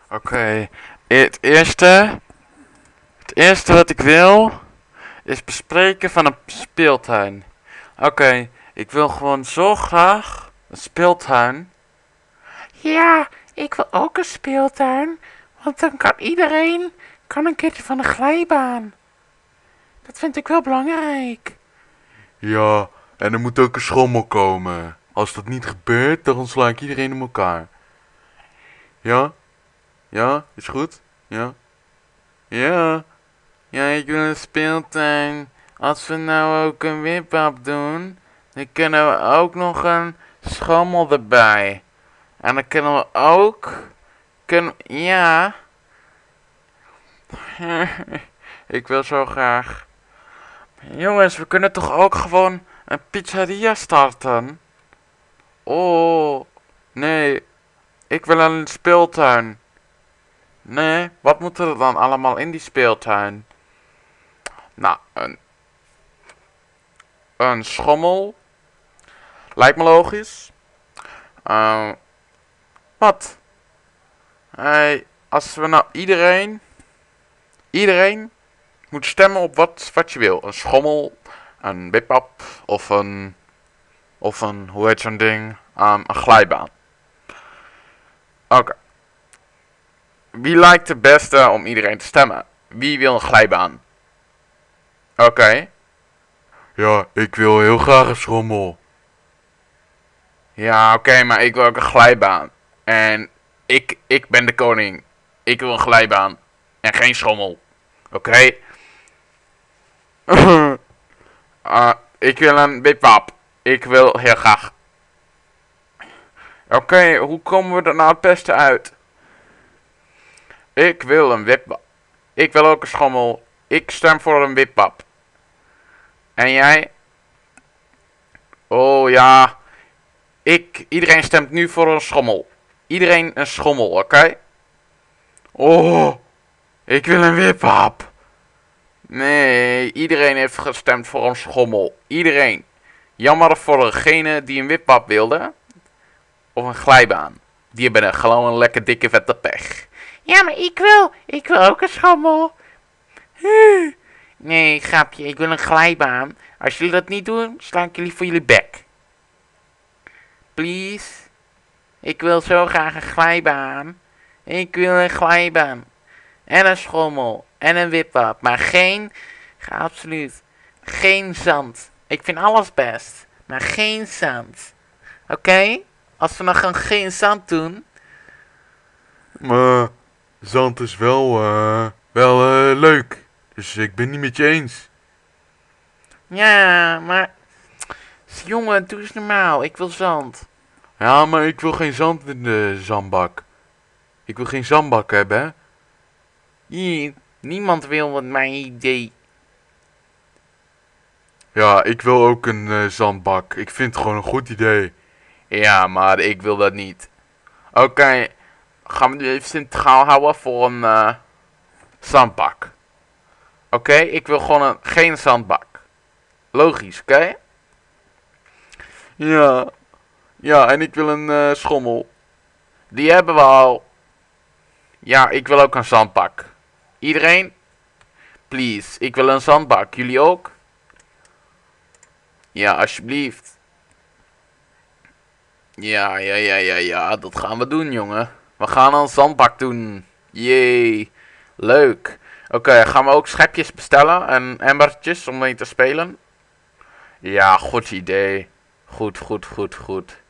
Oké, het eerste wat ik wil is bespreken van een speeltuin. Oké, ik wil gewoon zo graag een speeltuin. Ja, ik wil ook een speeltuin, want dan kan iedereen een keertje van de glijbaan. Dat vind ik wel belangrijk. Ja, en er moet ook een schommel komen. Als dat niet gebeurt, dan sla ik iedereen in elkaar. Ja? Ja, is goed? Ja? Ja. Ja, ik wil een speeltuin. Als we nou ook een wipwap doen, dan kunnen we ook nog een schommel erbij. En dan kunnen we ook... Ja. Ik wil zo graag. Jongens, we kunnen toch ook gewoon een pizzeria starten? Oh, nee. Ik wil een speeltuin. Nee, wat moet er dan allemaal in die speeltuin? Nou, een schommel. Lijkt me logisch. Wat? Hey, als we nou iedereen moet stemmen op wat je wil. Een schommel, een wipwap of een, hoe heet zo'n ding? Een glijbaan. Oké. Wie lijkt het beste om iedereen te stemmen? Wie wil een glijbaan? Oké. Ja, ik wil heel graag een schommel. Ja, oké, maar ik wil ook een glijbaan. En ik ben de koning. Ik wil een glijbaan. En geen schommel. Oké? Ik wil een wipwap. Ik wil heel graag. Oké, hoe komen we er nou het beste uit? Ik wil een wipwap. Ik wil ook een schommel. Ik stem voor een wipwap. En jij? Oh ja. Iedereen stemt nu voor een schommel. Iedereen een schommel, oké? Oh, ik wil een wipwap. Nee, iedereen heeft gestemd voor een schommel. Iedereen. Jammer voor degene die een wipwap wilde. Of een glijbaan. Die hebben gewoon een lekker dikke vette pech. Ja, maar ik wil ook een schommel. Nee, grapje, ik wil een glijbaan. Als jullie dat niet doen, sla ik jullie voor jullie bek. Please. Ik wil zo graag een glijbaan. Ik wil een glijbaan. En een schommel. En een wipwap. Maar absoluut, geen zand. Ik vind alles best. Maar geen zand. Oké? Als we nog geen zand doen. Maar zand is wel leuk. Dus ik ben niet met je eens. Ja, maar... Jongen, doe eens normaal. Ik wil zand. Ja, maar ik wil geen zand in de zandbak. Ik wil geen zandbak hebben, hè. Hier, niemand wil wat mijn idee. Ja, ik wil ook een zandbak. Ik vind het gewoon een goed idee. Ja, maar ik wil dat niet. Oké, gaan we nu even centraal houden voor een zandbak. Oké, ik wil gewoon geen zandbak. Logisch, oké? Ja, ja, en ik wil een schommel. Die hebben we al. Ja, ik wil ook een zandbak. Iedereen? Please, ik wil een zandbak. Jullie ook? Ja, alsjeblieft. Ja, dat gaan we doen, jongen. We gaan een zandbak doen. Yay. Leuk. Oké, gaan we ook schepjes bestellen en emmertjes om mee te spelen? Ja, goed idee. Goed.